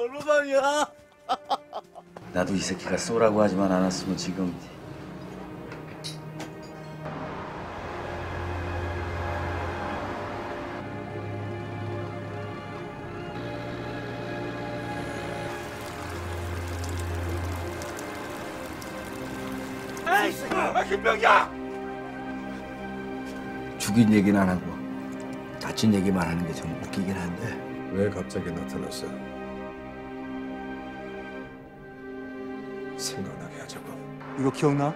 어느 방이야? 나도 이 새끼가 쏘라고 하지만 않았으면 지금 에이, 왜 김병이야? 죽인 얘기는 안 하고 다친 얘기만 하는 게 좀 웃기긴 한데. 왜 갑자기 나타났어? 생각나게 하자고. 이거 기억나?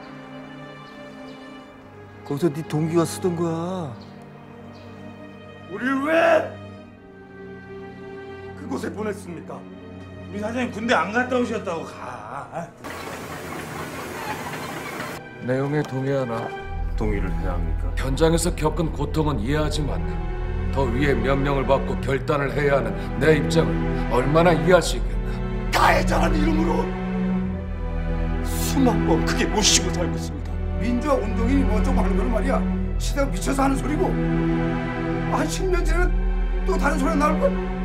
거기서 네 동기가 쓰던 거야. 우리를 왜 그곳에 보냈습니까? 우리 사장님 군대 안 갔다 오셨다고 가. 내용에 동의하나? 동의를 해야 합니까? 현장에서 겪은 고통은 이해하지만 더 위에 명령을 받고 결단을 해야 하는 내 입장을 얼마나 이해할 수 있겠나? 가해자라는 이름으로 수만 번 크게 모시고 살고 있습니다. 민주화 운동이 먼저 하는 건 말이야. 시대가 미쳐서 하는 소리고 한 10년 전에는 또 다른 소리가 나올 걸.